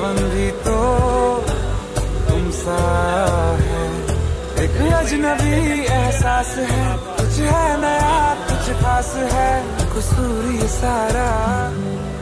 अपनापन भी तो तुमसा है। एक अजनबी एहसास है, कुछ है नया कुछ खास है, कसूर ये सारा